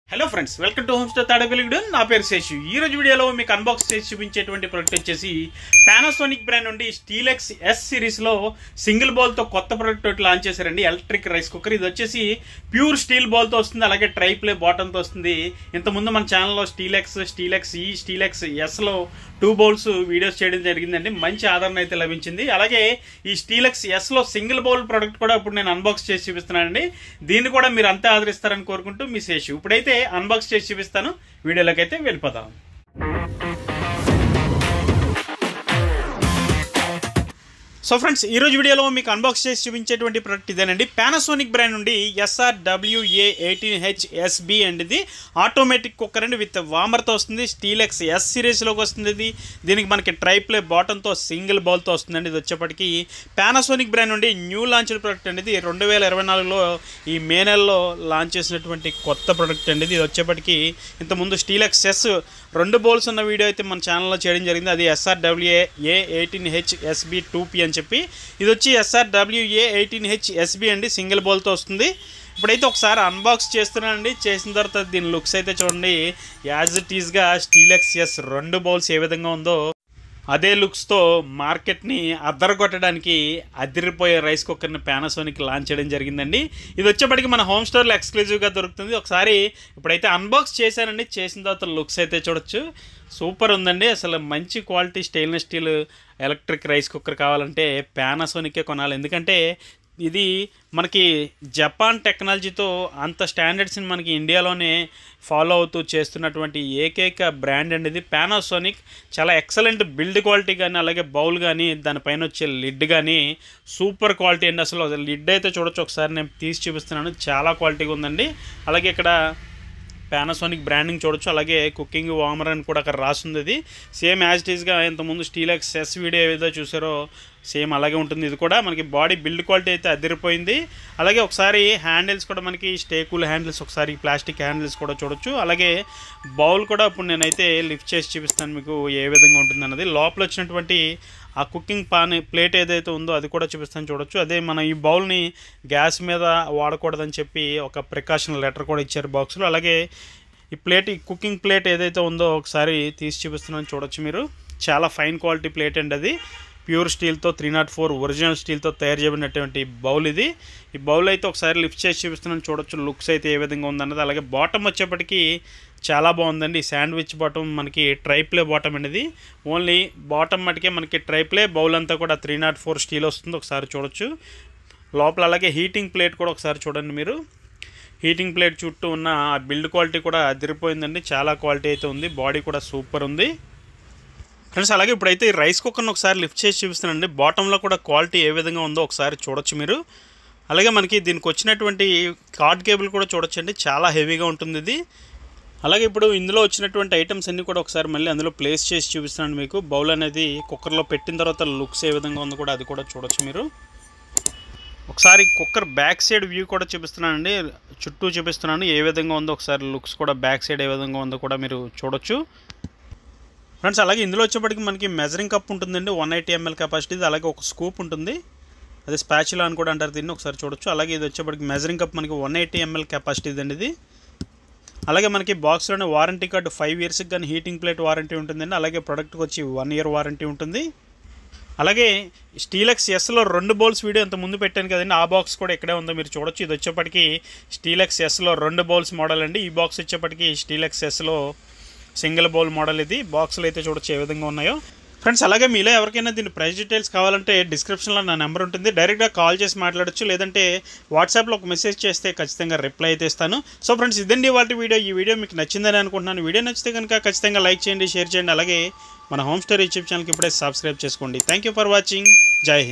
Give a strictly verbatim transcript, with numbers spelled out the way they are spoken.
Hello friends, welcome to home stay Tadepalligudem. నా పేరు శేషు. ఈ రోజు వీడియోలో మీకు అన్బాక్స్ చేసి చూపించేటువంటి ప్రోడక్ట్ వచ్చేసి పానాసోనిక్ బ్రాండ్ నుండి స్టీలెక్స్ ఎస్ సిరీస్ లో సింగిల్ బౌల్ తో కొత్త ప్రోడక్ట్ ఒకటి లాంచ్ చేశారండి. Electric rice cooker. ఇది వచ్చేసి ప్యూర్ స్టీల్ బౌల్ తో వస్తుంది, అలాగే ట్రై ప్లే బాటమ్ తో వస్తుంది. ఇంతకుముందు మన ఛానల్లో స్టీలెక్స్ స్టీలెక్స్ ఈ స్టీలెక్స్ ఎస్ లో టూ బౌల్స్ వీడియోస్ చేయడం జరిగిందండి. మంచి ఆదరణ అయితే లభించింది. అలాగే ఈ స్టీలెక్స్ ఎస్ లో సింగిల్ బౌల్ ప్రోడక్ట్ కూడా ఇప్పుడు నేను అన్బాక్స్ చేసి చూపిస్తున్నానండి. దీన్ని కూడా మీరు అంతే ఆదరిస్తారని కోరుకుంటూ మీ శేషు. ఇప్పుడైతే అన్బాక్స్ చేసి చూపిస్తాను. వీడియోలోకి అయితే వెళ్ళిపోతాం. సో ఫ్రెండ్స్, ఈ రోజు వీడియోలో మీకు అన్బాక్స్ చేసి చూపించేటువంటి ప్రోడక్ట్ ఇదేనండి. పానాసోనిక్ బ్రాండ్ నుండి S R W A eighteen H S B అండి. ఇది ఆటోమేటిక్ కుక్కర్ అండి, విత్ వామర్తో వస్తుంది. స్టీలెక్స్ ఎస్ సిరీస్లోకి వస్తుంది. ఇది దీనికి మనకి ట్రై ప్లే బాటంతో సింగిల్ బౌల్తో వస్తుందండి. ఇది వచ్చేప్పటికి పానాసోనిక్ బ్రాండ్ నుండి న్యూ లాంచ్డ్ ప్రోడక్ట్ అండి. ఇది రెండు వేల ఇరవై నాలుగులో ఈ మే నెలలో లాంచ్ చేసినటువంటి కొత్త ప్రోడక్ట్ అండి. ఇది వచ్చేప్పటికి ఇంతకుముందు స్టీలెక్స్ ఎస్ రెండు బౌల్స్ ఉన్న వీడియో అయితే మన ఛానల్లో చేయడం జరిగింది. అది S R W A eighteen H S B two P అని చెప్పి. ఇది వచ్చి S R W A eighteen H S B అండి, సింగిల్ బౌల్తో వస్తుంది. ఇప్పుడైతే ఒకసారి అన్బాక్స్ చేస్తున్నానండి. చేసిన తర్వాత దీని లుక్స్ అయితే చూడండి. యాజ్ ఇట్ ఈస్గా స్టీలెక్స్ ఎస్ రెండు బౌల్స్ ఏ విధంగా ఉందో అదే లుక్స్తో మార్కెట్ని అద్దరగొట్టడానికి అదిరిపోయే రైస్ కుక్కర్ని పానాసోనిక్ లాంచ్ చేయడం జరిగిందండి. ఇది వచ్చేప్పటికి మన హోమ్ స్టోర్లో ఎక్స్క్లూజివ్గా దొరుకుతుంది. ఒకసారి ఇప్పుడైతే అన్బాక్స్ చేశానండి. చేసిన తర్వాత లుక్స్ అయితే చూడొచ్చు. సూపర్ ఉందండి. అసలు మంచి quality stainless steel electric rice cooker కావాలంటే పానాసోనికే కొనాలి. ఎందుకంటే ఇది మనకి జపాన్ టెక్నాలజీతో అంత స్టాండర్డ్స్ని మనకి ఇండియాలోనే ఫాలో అవుతూ చేస్తున్నటువంటి ఏకైక బ్రాండ్ అండి ఇది పానాసోనిక్. చాలా ఎక్సలెంట్ బిల్డ్ క్వాలిటీ కానీ, అలాగే బౌల్ కానీ, దానిపైన వచ్చే లిడ్ కానీ సూపర్ క్వాలిటీ అండి. అసలు లిడ్ అయితే చూడొచ్చు. ఒకసారి నేను తీసి చూపిస్తున్నాను. చాలా క్వాలిటీగా ఉందండి. అలాగే ఇక్కడ పానాసోనిక్ బ్రాండింగ్ చూడొచ్చు. అలాగే కుకింగ్ వామర్ అని కూడా అక్కడ రాస్తుంది. ఇది సేమ్ యాజ్ ఇట్ ఈస్గా ఇంతకుముందు స్టీలెక్స్ ఎస్ వీడియో ఏదో చూసారో సేమ్ అలాగే ఉంటుంది. ఇది కూడా మనకి బాడీ బిల్డ్ క్వాలిటీ అయితే అదిరిపోయింది. అలాగే ఒకసారి హ్యాండిల్స్ కూడా మనకి స్టేకూల్ హ్యాండిల్స్, ఒకసారి ప్లాస్టిక్ హ్యాండిల్స్ కూడా చూడొచ్చు. అలాగే బౌల్ కూడా ఇప్పుడు నేనైతే లిఫ్ట్ చేసి చూపిస్తాను మీకు ఏ విధంగా ఉంటుంది అన్నది. లోపల వచ్చినటువంటి ఆ కుకింగ్ పాన్ ప్లేట్ ఏదైతే ఉందో అది కూడా చూపిస్తాను చూడొచ్చు. అదే మన ఈ బౌల్ని గ్యాస్ మీద వాడకూడదని చెప్పి ఒక ప్రికాషన్ లెటర్ కూడా ఇచ్చారు బాక్స్లో. అలాగే ఈ ప్లేట్, ఈ కుకింగ్ ప్లేట్ ఏదైతే ఉందో ఒకసారి తీసి చూపిస్తున్నాను చూడొచ్చు మీరు. చాలా ఫైన్ క్వాలిటీ ప్లేట్ అండి. అది ప్యూర్ స్టీల్తో త్రీ నాట్ ఫోర్ ఒరిజినల్ స్టీల్తో తయారు చేయబడినటువంటి బౌల్ ఇది. ఈ బౌల్ అయితే ఒకసారి లిఫ్ట్ చేసి చూపిస్తున్నాను చూడొచ్చు. లుక్స్ అయితే ఏ విధంగా ఉందన్నది. అలాగే బాటమ్ వచ్చేప్పటికి చాలా బాగుందండి. శాండ్విచ్ బాటమ్ మనకి ట్రై ప్లే బాటమ్ అనేది. ఓన్లీ బాటమ్ మటుకే మనకి ట్రై ప్లే, బౌల్ అంతా కూడా త్రీ నాట్ ఫోర్ స్టీల్ వస్తుంది. ఒకసారి చూడొచ్చు లోపల. అలాగే హీటింగ్ ప్లేట్ కూడా ఒకసారి చూడండి మీరు. హీటింగ్ ప్లేట్ చుట్టూ ఉన్న బిల్డ్ క్వాలిటీ కూడా అదిరిపోయిందండి. చాలా క్వాలిటీ అయితే ఉంది. బాడీ కూడా సూపర్ ఉంది ఫ్రెండ్స్. అలాగే ఇప్పుడైతే ఈ రైస్ కుక్కర్ని ఒకసారి లిఫ్ట్ చేసి చూపిస్తానండి. బాటంలో కూడా క్వాలిటీ ఏ విధంగా ఉందో ఒకసారి చూడొచ్చు మీరు. అలాగే మనకి దీనికి వచ్చినటువంటి కార్డ్ కేబుల్ కూడా చూడొచ్చండి. చాలా హెవీగా ఉంటుంది ఇది. అలాగే ఇప్పుడు ఇందులో వచ్చినటువంటి ఐటమ్స్ అన్నీ కూడా ఒకసారి మళ్ళీ అందులో ప్లేస్ చేసి చూపిస్తున్నాను మీకు. బౌల్ అనేది కుక్కర్లో పెట్టిన తర్వాత లుక్స్ ఏ విధంగా ఉందో కూడా అది కూడా చూడొచ్చు మీరు. ఒకసారి కుక్కర్ బ్యాక్ సైడ్ వ్యూ కూడా చూపిస్తున్నానండి. చుట్టూ చూపిస్తున్నాను ఏ విధంగా ఉందో. ఒకసారి లుక్స్ కూడా బ్యాక్ సైడ్ ఏ విధంగా ఉందో కూడా మీరు చూడొచ్చు ఫ్రెండ్స్. అలాగే ఇందులో వచ్చేప్పటికి మనకి మెజరింగ్ కప్ ఉంటుందండి, వన్ ఎయిటీ ఎంఎల్ కెపాసిటీ. అలాగే ఒక స్కూప్ ఉంటుంది, అది స్పాచులా అని కూడా అంటారు దీన్ని. ఒకసారి చూడొచ్చు. అలాగే ఇది వచ్చేప్పటికి మెజరింగ్ కప్ మనకి వన్ ఎయిటీ ఎంఎల్ కెపాసిటీ అండి ఇది. అలాగే మనకి బాక్స్లోనే వారంటీ కార్డు ఫైవ్ ఇయర్స్కి కానీ హీటింగ్ ప్లేట్ వారంటీ ఉంటుందండి. అలాగే ప్రొడక్ట్కి వచ్చి వన్ ఇయర్ వారంటీ ఉంటుంది. అలాగే స్టీలెక్స్ ఎస్లో రెండు బౌల్స్ వీడియో ఇంత ముందు పెట్టాను కదండి, ఆ బాక్స్ కూడా ఇక్కడే ఉందో మీరు చూడొచ్చు. ఇది వచ్చేప్పటికి స్టీలెక్స్ ఎస్లో రెండు బౌల్స్ మోడల్ అండి. ఈ బాక్స్ వచ్చేప్పటికి స్టీలెక్స్ ఎస్లో సింగిల్ బౌల్ మోడల్ ఇది. బాక్స్లో అయితే చూడొచ్చు ఏ విధంగా ఉన్నాయో ఫ్రెండ్స్. అలాగే మీలో ఎవరికైనా దీని ప్రైస్ డీటెయిల్స్ కావాలంటే డిస్క్రిప్షన్లో నా నెంబర్ ఉంటుంది, డైరెక్ట్గా కాల్ చేసి మాట్లాడచ్చు. లేదంటే వాట్సాప్లో ఒక మెసేజ్ చేస్తే ఖచ్చితంగా రిప్లై అయితే ఇస్తాను. సో ఫ్రెండ్స్, ఇదండి వాటి వీడియో. ఈ వీడియో మీకు నచ్చిందని అనుకుంటున్నాను. వీడియో నచ్చితే కనుక ఖచ్చితంగా లైక్ చేయండి, షేర్ చేయండి. అలాగే మన హోమ్ స్టోరీ యూట్యూబ్ ఛానల్కి ఇప్పుడే సబ్స్క్రైబ్ చేసుకోండి. Thank you for watching. Jai Hind.